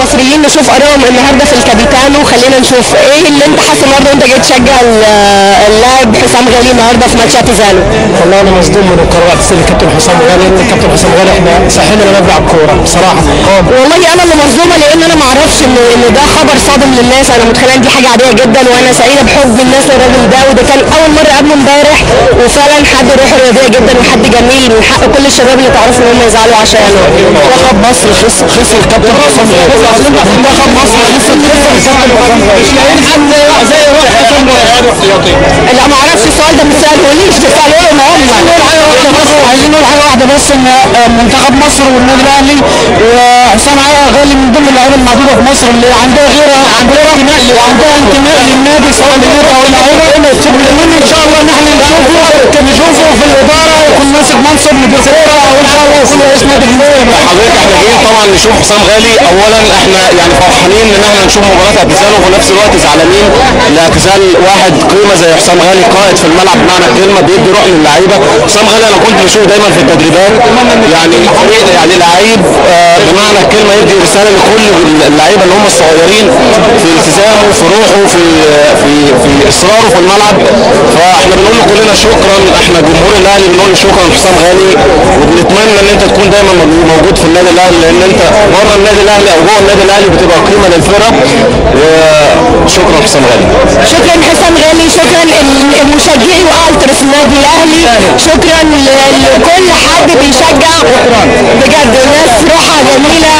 المصريين نشوف ارائهم النهارده في الكابيتانو. خلينا نشوف ايه اللي انت حاسس النهارده وانت جاي تشجع اللاعب حسام غالي النهارده في ماتش اعتزاله. والله انا مصدوم من القرار اعتزال الكابتن حسام غالي، لان الكابتن حسام غالي احنا ساحلنا نلعب كوره بصراحه. والله انا اللي مصدومه لان انا ما اعرفش ان ده خبر صادم للناس. انا متخيله ان دي حاجه عاديه جدا، وانا سعيده بحب الناس للراجل ده، وده كان اول مره اقابله امبارح، وفعلا حد روحه رياضيه جدا وحد جميل من حق كل الشباب اللي تعرفوا ان هم يزعلوا عشانه. منتخب مصر خسر الكابتن حسام غالي. منتخب مصر خسر الكابتن حسام غالي. مش لاقيين حد زي روح حسام غالي. لا ما اعرفش السؤال ده، ما تسالونيش، تسالوهم هم. عايزين نقول حاجه واحده بس، ان منتخب مصر والنادي الاهلي وحسام غالي من ضمن اللعيبه الموجوده في مصر اللي عندها غيره، عندها انتماء للنادي سواء للنادي او اللعيبه. ونتمنى ان شاء الله ان احنا نشوفه في الاداره يكون ماسك منصب مدير كوره، او ان شاء الله يكون رئيس نادي كبير. حضرتك احنا جايين طبعا نشوف حسام غالي. اولا احنا يعني فرحانين ان احنا نشوف مباراه اعتزاله، وفي نفس الوقت زعلانين لاعتزال واحد قيمه زي حسام غالي، قائد في الملعب بمعنى الكلمه، بيدي روح للعيبه. حسام غالي انا كنت بشوفه دايما في التدريبات، يعني يعني لعيب بمعنى الكلمه يدي رساله لكل اللعيبه اللي هم الصغيرين في التزامه، في روحه، في اصراره في الملعب. فاحنا بنقول له كلنا شكرا، احنا جمهور الاهلي بنقول له شكرا حسام غالي، وبنتمنى ان انت تكون دايما موجود في النادي الاهلي، لان انت بره النادي الاهلي او جوه النادي الاهلي بتبقى قيمه للفرق. وشكرا حسام غالي. شكرا حسام غالي، شكرا المشجعي والتراس النادي الاهلي، شكرا لكل حد بيشجع بجد. الناس روحها جميله